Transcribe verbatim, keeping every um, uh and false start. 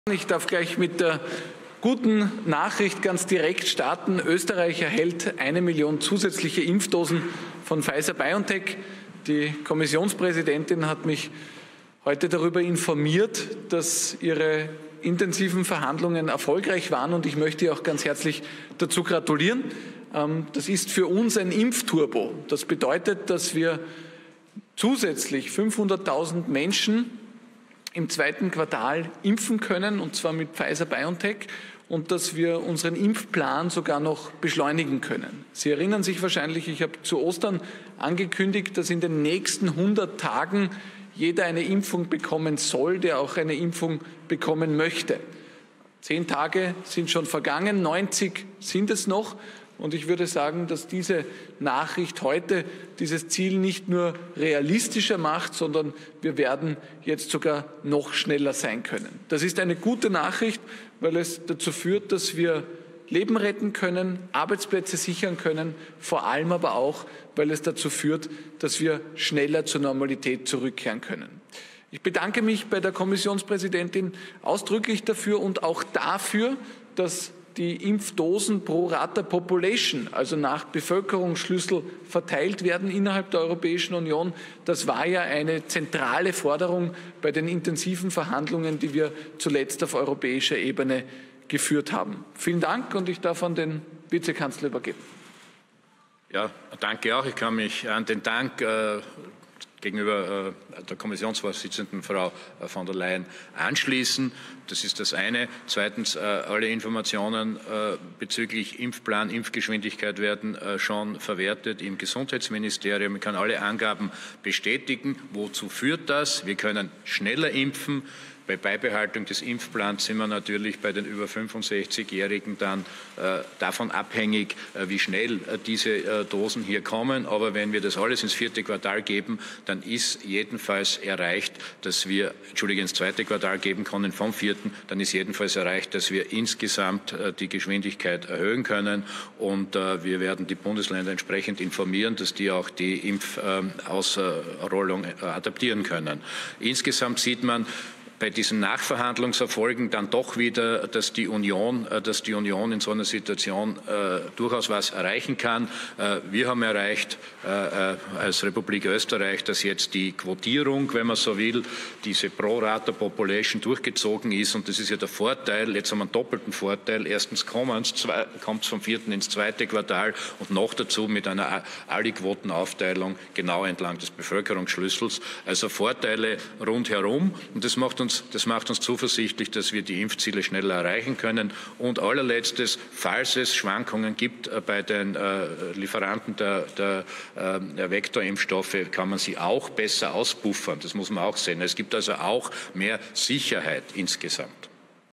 Ich darf gleich mit der guten Nachricht ganz direkt starten. Österreich erhält eine Million zusätzliche Impfdosen von Pfizer-BioNTech. Die Kommissionspräsidentin hat mich heute darüber informiert, dass ihre intensiven Verhandlungen erfolgreich waren, und ich möchte ihr auch ganz herzlich dazu gratulieren. Das ist für uns ein Impfturbo. Das bedeutet, dass wir zusätzlich fünfhunderttausend Menschen im zweiten Quartal impfen können, und zwar mit Pfizer-BioNTech, und dass wir unseren Impfplan sogar noch beschleunigen können. Sie erinnern sich wahrscheinlich, ich habe zu Ostern angekündigt, dass in den nächsten hundert Tagen jeder eine Impfung bekommen soll, der auch eine Impfung bekommen möchte. Zehn Tage sind schon vergangen, neunzig sind es noch. Und ich würde sagen, dass diese Nachricht heute dieses Ziel nicht nur realistischer macht, sondern wir werden jetzt sogar noch schneller sein können. Das ist eine gute Nachricht, weil es dazu führt, dass wir Leben retten können, Arbeitsplätze sichern können, vor allem aber auch, weil es dazu führt, dass wir schneller zur Normalität zurückkehren können. Ich bedanke mich bei der Kommissionspräsidentin ausdrücklich dafür und auch dafür, dass die Impfdosen pro Rata Population, also nach Bevölkerungsschlüssel, verteilt werden innerhalb der Europäischen Union. Das war ja eine zentrale Forderung bei den intensiven Verhandlungen, die wir zuletzt auf europäischer Ebene geführt haben. Vielen Dank, und ich darf an den Vizekanzler übergeben. Ja, danke auch. Ich kann mich an den Dank äh gegenüber äh, der Kommissionsvorsitzenden Frau äh, von der Leyen anschließen. Das ist das eine. Zweitens, äh, alle Informationen äh, bezüglich Impfplan, Impfgeschwindigkeit werden äh, schon verwertet im Gesundheitsministerium. Ich kann alle Angaben bestätigen. Wozu führt das? Wir können schneller impfen. Bei Beibehaltung des Impfplans sind wir natürlich bei den über fünfundsechzigjährigen dann äh, davon abhängig, äh, wie schnell äh, diese äh, Dosen hier kommen. Aber wenn wir das alles ins vierte Quartal geben, dann ist jedenfalls erreicht, dass wir, Entschuldigung, ins zweite Quartal geben können vom vierten, dann ist jedenfalls erreicht, dass wir insgesamt äh, die Geschwindigkeit erhöhen können. Und äh, wir werden die Bundesländer entsprechend informieren, dass die auch die Impfausrollung äh, adaptieren können. Insgesamt sieht man bei diesen Nachverhandlungserfolgen dann doch wieder, dass die Union, dass die Union in so einer Situation äh, durchaus was erreichen kann. Äh, wir haben erreicht äh, als Republik Österreich, dass jetzt die Quotierung, wenn man so will, diese Pro-Rata-Population durchgezogen ist. Und das ist ja der Vorteil, jetzt haben wir einen doppelten Vorteil. Erstens kommt es vom vierten ins zweite Quartal und noch dazu mit einer Ali-Quotenaufteilung genau entlang des Bevölkerungsschlüssels. Also Vorteile rundherum, und das macht uns Das macht uns zuversichtlich, dass wir die Impfziele schneller erreichen können. Und allerletztes, falls es Schwankungen gibt bei den äh, Lieferanten der, der, äh, der Vektorimpfstoffe, kann man sie auch besser auspuffern. Das muss man auch sehen. Es gibt also auch mehr Sicherheit insgesamt.